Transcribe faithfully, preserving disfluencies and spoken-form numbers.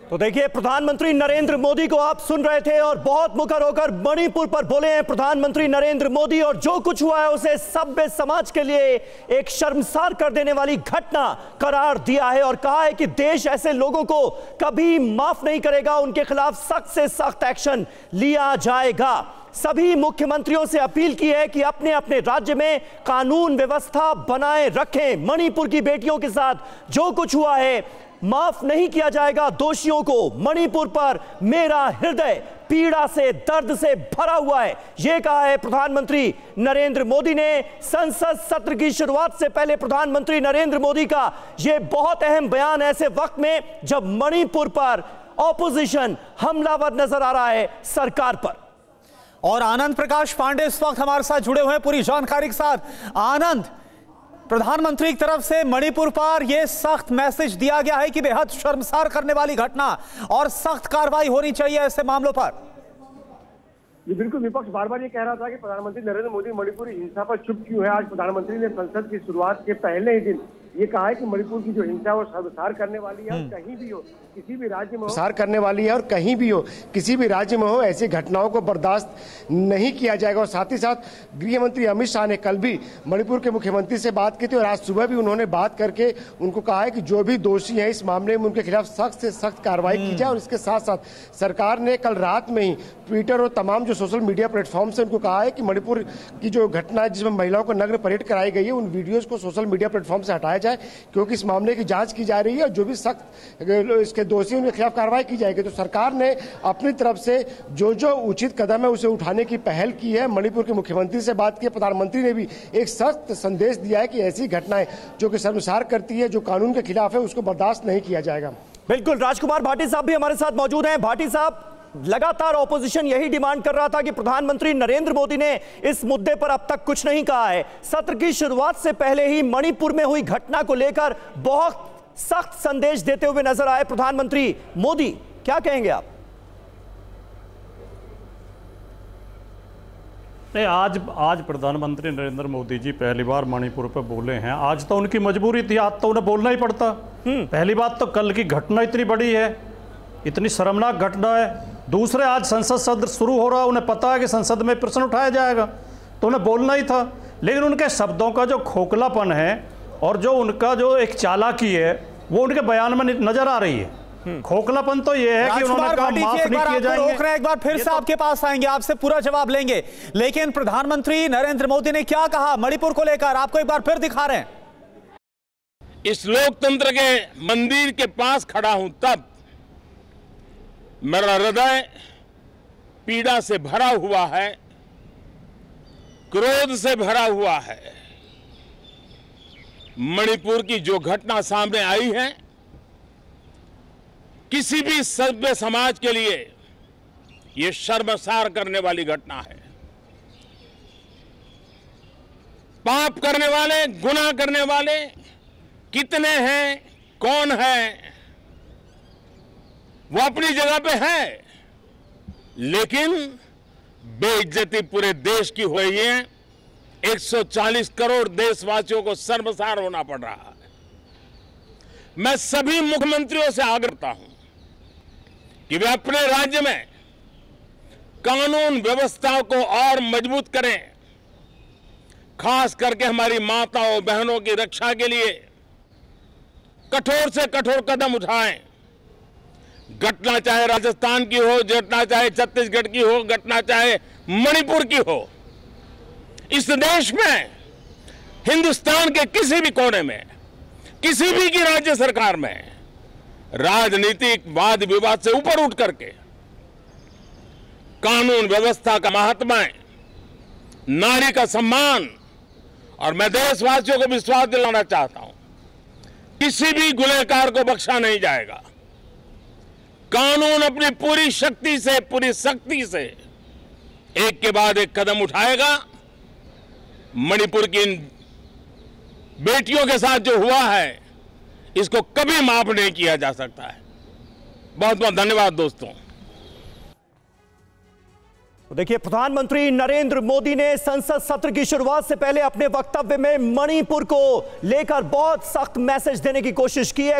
तो देखिए, प्रधानमंत्री नरेंद्र मोदी को आप सुन रहे थे और बहुत मुखर होकर मणिपुर पर बोले हैं प्रधानमंत्री नरेंद्र मोदी, और जो कुछ हुआ है उसे सभ्य समाज के लिए एक शर्मसार कर देने वाली घटना करार दिया है और कहा है कि देश ऐसे लोगों को कभी माफ नहीं करेगा, उनके खिलाफ सख्त से सख्त एक्शन लिया जाएगा। सभी मुख्यमंत्रियों से अपील की है कि अपने अपने राज्य में कानून व्यवस्था बनाए रखें। मणिपुर की बेटियों के साथ जो कुछ हुआ है माफ नहीं किया जाएगा दोषियों को। मणिपुर पर मेरा हृदय पीड़ा से, दर्द से भरा हुआ है, यह कहा है प्रधानमंत्री नरेंद्र मोदी ने। संसद सत्र की शुरुआत से पहले प्रधानमंत्री नरेंद्र मोदी का यह बहुत अहम बयान ऐसे वक्त में जब मणिपुर पर ऑपोजिशन हमलावर नजर आ रहा है सरकार पर। और आनंद प्रकाश पांडे इस वक्त हमारे साथ जुड़े हुए हैं पूरी जानकारी के साथ। आनंद, प्रधानमंत्री की तरफ से मणिपुर पर यह सख्त मैसेज दिया गया है कि बेहद शर्मसार करने वाली घटना और सख्त कार्रवाई होनी चाहिए ऐसे मामलों पर। जी बिल्कुल, विपक्ष बार बार ये कह रहा था कि प्रधानमंत्री नरेंद्र मोदी मणिपुरी हिंसा पर चुप क्यों है। आज प्रधानमंत्री ने संसद की शुरुआत के पहले ही दिन ये कहा है कि मणिपुर की जो हिंसा है वो शर्मसार करने वाली है, कहीं भी हो किसी भी राज्य में हो शर्मसार करने वाली है और कहीं भी हो किसी भी राज्य में हो ऐसी घटनाओं को बर्दाश्त नहीं किया जाएगा। और साथ ही साथ गृह मंत्री अमित शाह ने कल भी मणिपुर के मुख्यमंत्री से बात की थी और आज सुबह भी उन्होंने बात करके उनको कहा है कि जो भी दोषी हैं इस मामले में उनके खिलाफ सख्त से सख्त कार्रवाई की जाए। और इसके साथ साथ सरकार ने कल रात में ही ट्विटर और तमाम जो सोशल मीडिया प्लेटफॉर्म से उनको कहा है कि मणिपुर की जो घटना है जिसमें महिलाओं को नग्न परेड कराई गई है उन वीडियोज को सोशल मीडिया प्लेटफॉर्म से हटाया जाए, क्योंकि इस मामले की जांच की जा रही है और जो भी सख्त इसके दोषी उनके खिलाफ कार्रवाई की जाएगी। तो सरकार ने अपनी तरफ से जो जो उचित कदम है उसे उठाने की पहल की है। मणिपुर के मुख्यमंत्री से बात की, प्रधानमंत्री ने भी एक सख्त संदेश दिया है कि ऐसी घटनाएं जो कि शर्मसार करती है, जो कानून के खिलाफ है, उसको बर्दाश्त नहीं किया जाएगा। बिल्कुल, राजकुमार भाटी साहब भी हमारे साथ मौजूद हैं। भाटी साहब, लगातार ऑपोजिशन यही डिमांड कर रहा था कि प्रधानमंत्री नरेंद्र मोदी ने इस मुद्दे पर अब तक कुछ नहीं कहा है। सत्र की शुरुआत से पहले ही मणिपुर में हुई घटना को लेकर बहुत सख्त संदेश देते हुए नजर आए प्रधानमंत्री मोदी। क्या कहेंगे आप? नहीं, आज आज प्रधानमंत्री नरेंद्र मोदी जी पहली बार मणिपुर पर बोले हैं। आज तो उनकी मजबूरी थी, आज तो उन्हें बोलना ही पड़ता। पहली बात तो कल की घटना इतनी बड़ी है, इतनी शर्मनाक घटना है। दूसरे, आज संसद सत्र शुरू हो रहा है, उन्हें पता है कि संसद में प्रश्न उठाया जाएगा तो उन्हें बोलना ही था। लेकिन उनके शब्दों का जो खोखलापन है और जो उनका जो एक चालाकी है वो उनके बयान में नजर आ रही है। खोखलापन तो ये है कि उन्होंने कहा माफ नहीं किए जाएंगे। रोक रहे हैं, एक बार फिर से आपके पास आएंगे, आपसे पूरा जवाब लेंगे। लेकिन प्रधानमंत्री नरेंद्र मोदी ने क्या कहा मणिपुर को लेकर, आपको एक बार फिर दिखा रहे हैं। इस लोकतंत्र के मंदिर के पास खड़ा हूं तब मेरा हृदय पीड़ा से भरा हुआ है, क्रोध से भरा हुआ है। मणिपुर की जो घटना सामने आई है किसी भी सभ्य समाज के लिए यह शर्मसार करने वाली घटना है। पाप करने वाले, गुनाह करने वाले कितने हैं, कौन है, वो अपनी जगह पे है, लेकिन बेइज्जती पूरे देश की हो रही है। एक सौ चालीस करोड़ देशवासियों को शर्मसार होना पड़ रहा है। मैं सभी मुख्यमंत्रियों से आग्रह करता हूं कि वे अपने राज्य में कानून व्यवस्था को और मजबूत करें, खास करके हमारी माताओं बहनों की रक्षा के लिए कठोर से कठोर कदम उठाएं। घटना चाहे राजस्थान की हो, घटना चाहे छत्तीसगढ़ की हो, घटना चाहे मणिपुर की हो, इस देश में, हिंदुस्तान के किसी भी कोने में, किसी भी की राज्य सरकार में राजनीतिक वाद विवाद से ऊपर उठ करके कानून व्यवस्था का महात्मा, नारी का सम्मान, और मैं देशवासियों को विश्वास दिलाना चाहता हूं किसी भी गुनहगार को बख्शा नहीं जाएगा। कानून अपनी पूरी शक्ति से, पूरी शक्ति से एक के बाद एक कदम उठाएगा। मणिपुर की इन बेटियों के साथ जो हुआ है इसको कभी माफ नहीं किया जा सकता है। बहुत बहुत धन्यवाद दोस्तों। तो देखिए, प्रधानमंत्री नरेंद्र मोदी ने संसद सत्र की शुरुआत से पहले अपने वक्तव्य में मणिपुर को लेकर बहुत सख्त मैसेज देने की कोशिश की है।